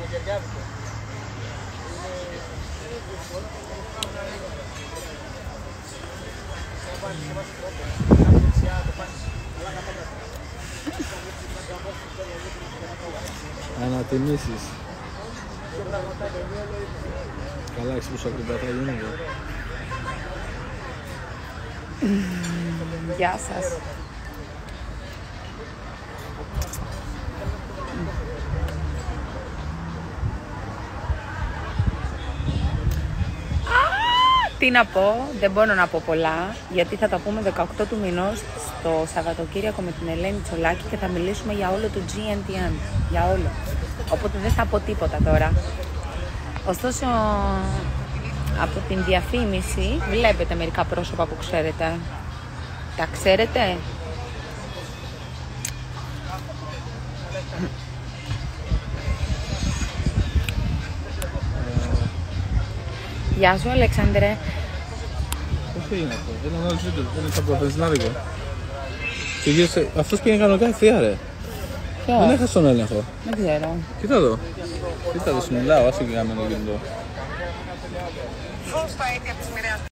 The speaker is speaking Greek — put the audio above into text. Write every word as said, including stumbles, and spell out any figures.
Ανατιμήσεις. Καλά, έχεις πόσο ακριβά θα γίνει. Γεια σας. Τι να πω, δεν μπορώ να πω πολλά, γιατί θα τα πούμε δεκαοκτώ του μηνός στο Σαββατοκύριακο με την Ελένη Τσολάκη και θα μιλήσουμε για όλο το τζι εν τι εμ, για όλο. Οπότε δεν θα πω τίποτα τώρα. Ωστόσο, από την διαφήμιση βλέπετε μερικά πρόσωπα που ξέρετε. Τα ξέρετε? Γεια σου, Αλεξάνδρε. Πώς έγινε αυτό? Ήταν άλλο ζήτο, ήταν από το βενζινάδικο. Και γύρισε, αυτός πήγαινε κανονικά ευθεία ρε. Ποιος? Δεν έχασε τον έλεγχο. Δεν ξέρω. Κοίτα εδώ. Κοίτα εδώ, σου μιλάω, άσε και κάμενο κινητό.